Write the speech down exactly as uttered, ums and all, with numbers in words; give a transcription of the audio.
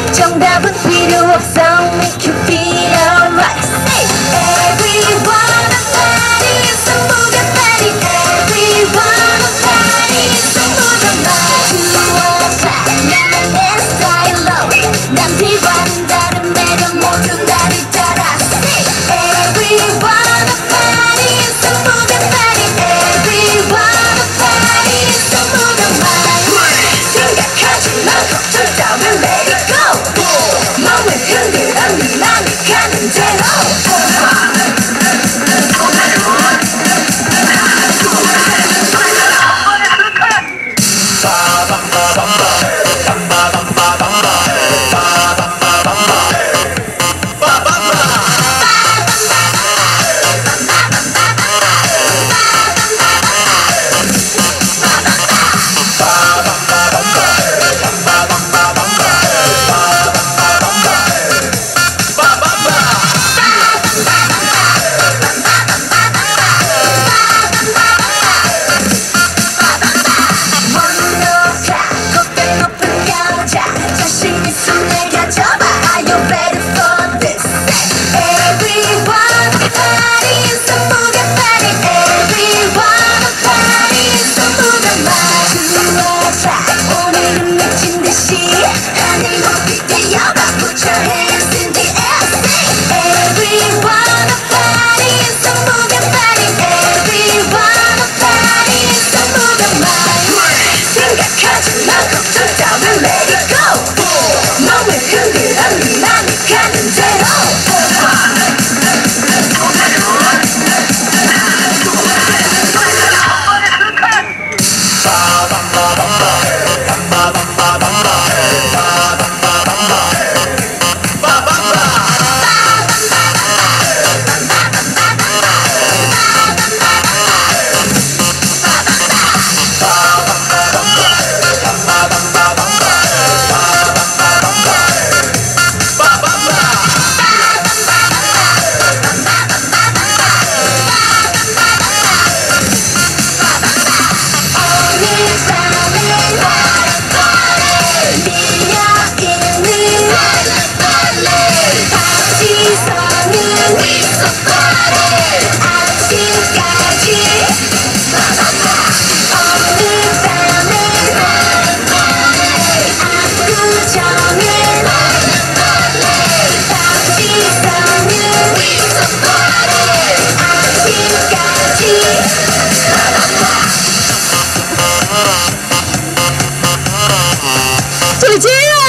정답은 필요 없어. Make you feel alright. Everyone a party, so move your body. Everyone a party, so move your mind. To a clap, 나는 내 스타일로 남들과는 다른 매력 모두 나를 따라. Everyone a party, so move your body. Everyone a party, so move your mind. 생각하지 마, 걱정 따윈 let it go. 몸을 흔들어 네 맘이 가는 대로. 姐姐。